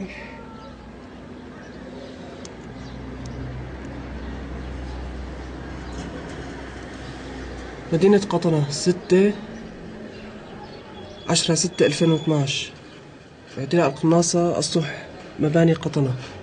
مدينة قطنة 10/6/2012. في اعتلاء القناصة الصح مباني قطنة.